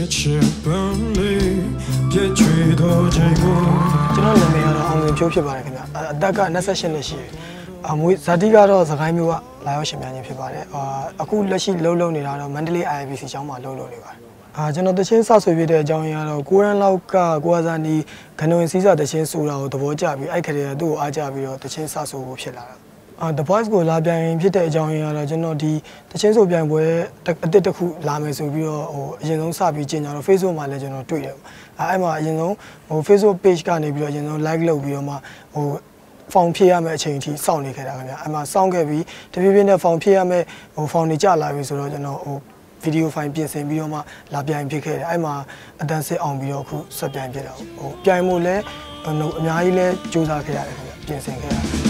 吃本领，别去多结果。ကျွန်တော်နာမည်ကတော့အောင်မြင်ဖြိုးဖြစ်ပါတယ်ခင်ဗျ။အသက်က28နှစ်ရှိတယ်။မွေးဇာတိကတော့စကိုင်းမျိုးကလာရောက်ရှင်ပြခြင်းဖြစ်ပါတယ်။အခုလက်ရှိလှုပ်နေတာတော့မန္တလေး IIBC ကျောင်းမှာလှုပ်နေပါတယ်။ကျွန်တော်တချင်းစဆွေပြတဲ့အကြောင်းရင်းကတော့9ရန်လောက်ကကိုအစားနီးခဏဝင်စည်းစာတချင်းဆိုတာကိုသဘောကျပြီးအဲ့ခရေသူ့ကိုအားကျပြီးတော့တချင်းစဆွေဖို့ဖြစ်လာတာ။ The Voice ကိုလာပြိုင်ဖြစ်တဲ့အကြောင်းရင်းကတော့ကျွန်တော်ဒီတချင်းဆိုပြိုင်ပွဲအတစ်တစ်ခုလာမယ်ဆိုပြီးတော့အရင်ဆုံးစပြီးကျင်ညာတော့ Facebook မှာလည်းကျွန်တော်တွေ့တယ်။အဲ့မှာအရင်ဆုံးFacebook page ကနေပြီးတော့အရင်ဆုံး like လုပ်ပြီးတော့မှဖောင်ဖြည့်ရမယ့်အချိန်အထိစောင့်နေခဲ့တာခင်ဗျာ။အဲ့မှာစောင့်ခဲ့ပြီးတဖြည်းဖြည်းနဲ့ဖောင်ဖြည့်ရမယ့်ဖောင်တွေကျလာပြီဆိုတော့ကျွန်တော်ဗီဒီယိုဖိုင်ပြင်ဆင်ပြီးတော့မှလာပြိုင်ဖြစ်ခဲ့တယ်။အဲ့မှာအတန်းစစ်အောင်ပြီးတော့အခုဆက်ပြိုင်ဖြစ်တာ။ပြိုင်မှုလည်းအများကြီးလည်းစူးစမ်းခဲ့ရတယ်ခင်ဗျာ။ပြင်ဆင်ခဲ့ရတယ်